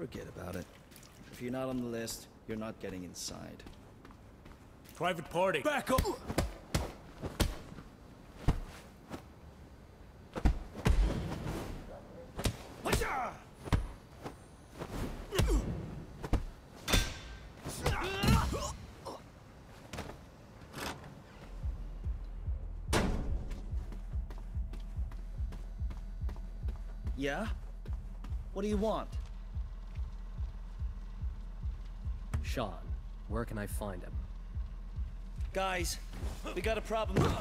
forget about it. If you're not on the list, you're not getting inside. Private party. Back up! Yeah? What do you want? Sean, where can I find him? Guys, we got a problem.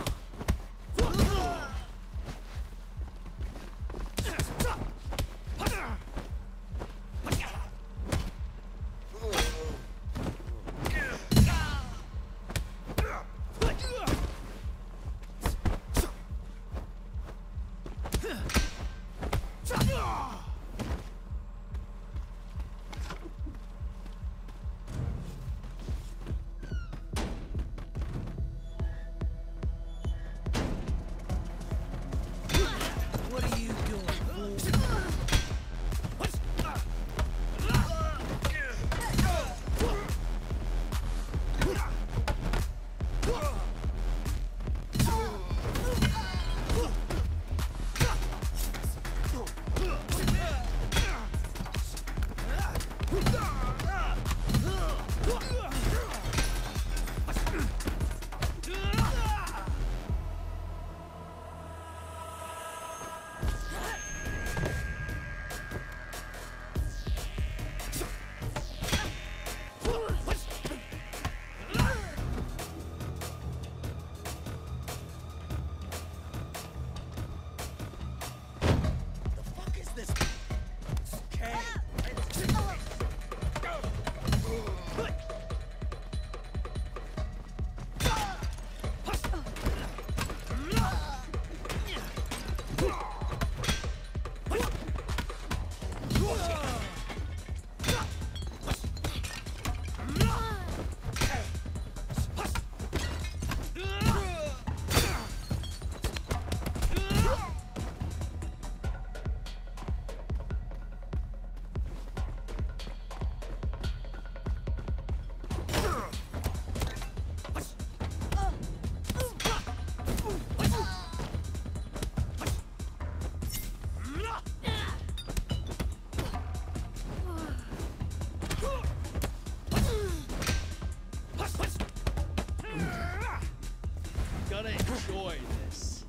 Gotta enjoy this.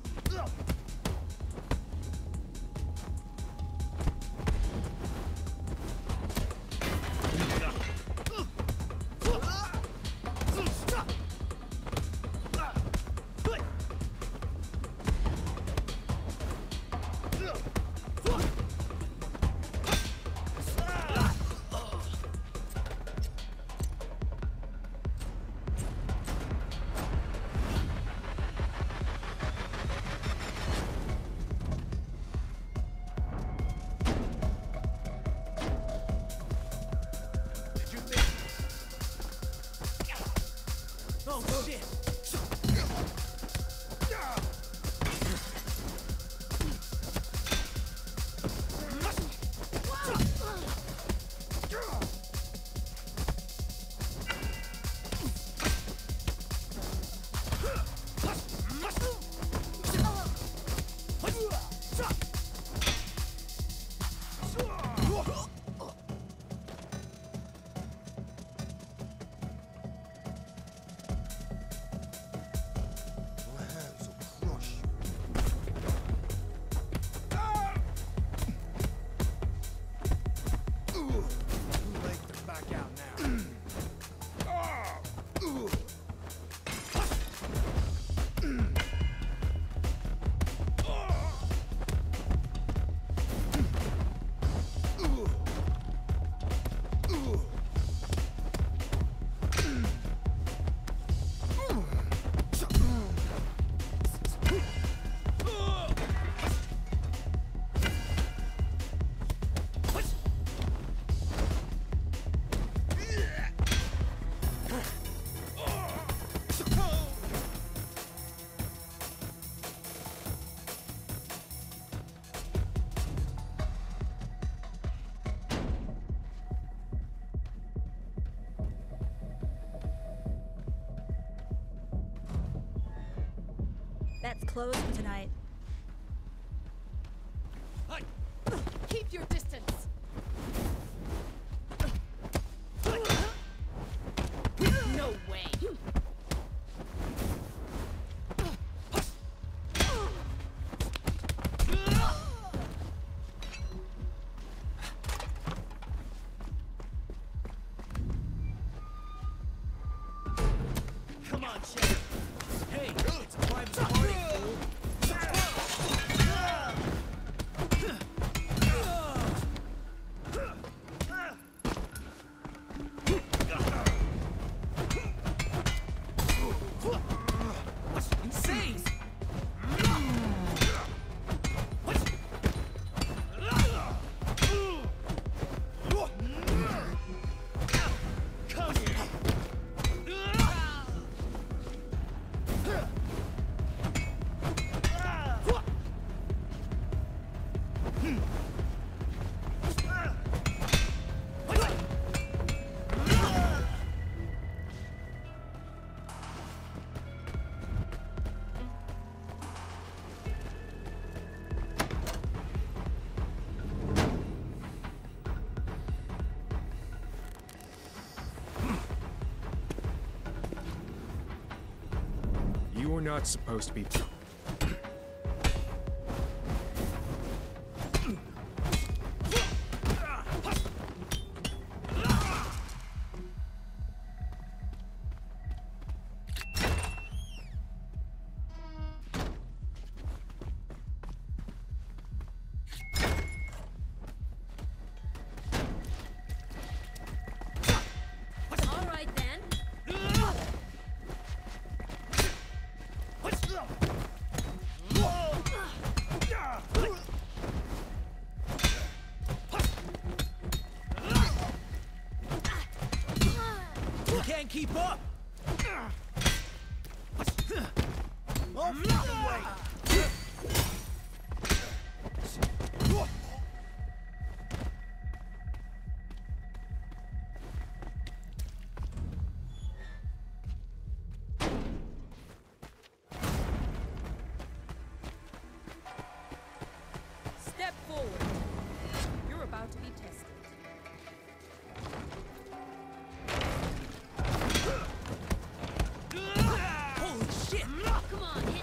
Oh, shit! That's closed for tonight. Keep your distance. No way. Come on, Sheriff. Hey, it's a private party, fool. Insane! Come here! You were not supposed to be. All right then. You can't keep up! Oh, fucking way! Step forward. You're about to be tested. Holy shit! Come on, hit.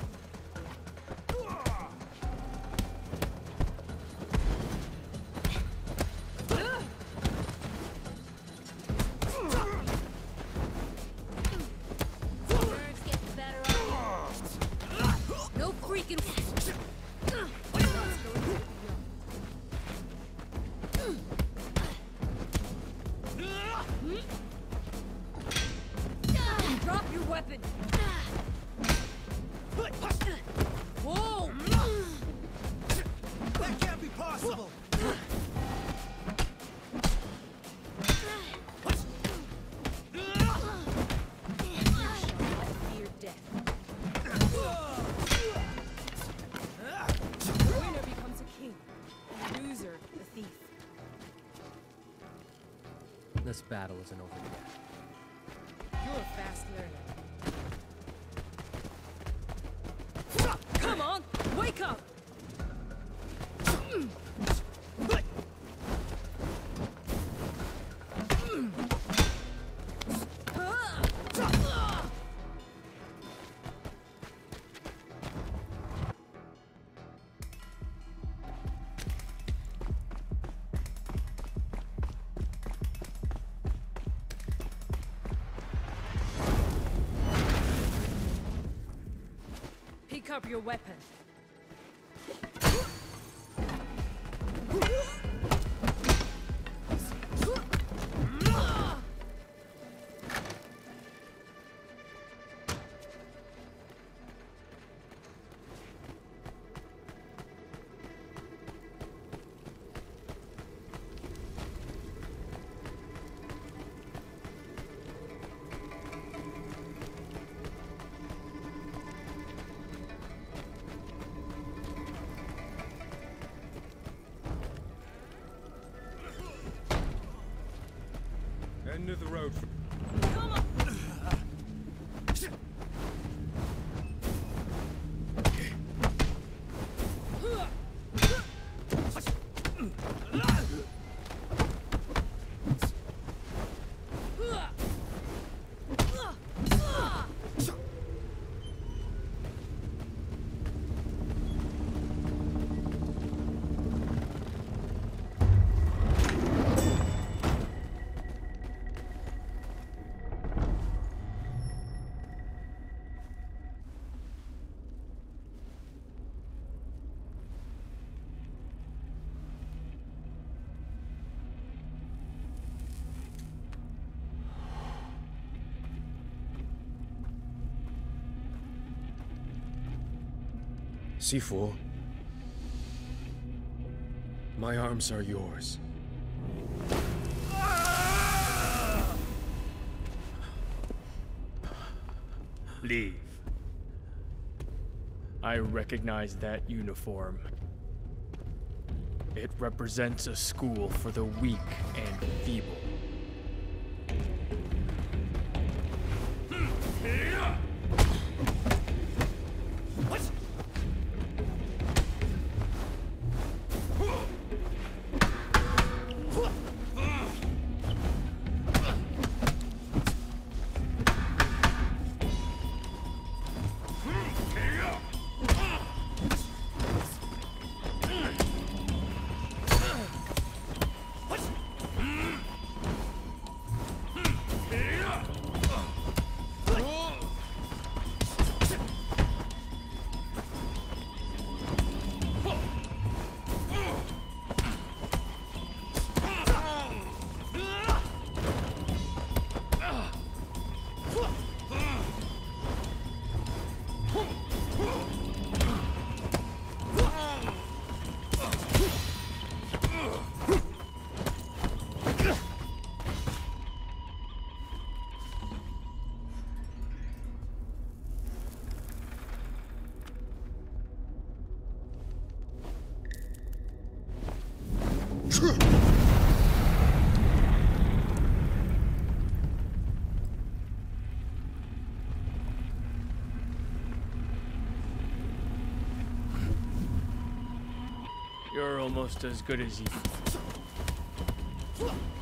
Nerves get the better of you. No freaking. Drop your weapon. Whoa! That can't be possible! Fear death. Winner becomes a king, and loser a thief. This battle isn't over yet. You're a fast learner. Come on, wake up! Pick up your weapon. End of the road. Come on! Sifu, my arms are yours. Leave. I recognize that uniform. It represents a school for the weak and feeble. You're almost as good as you.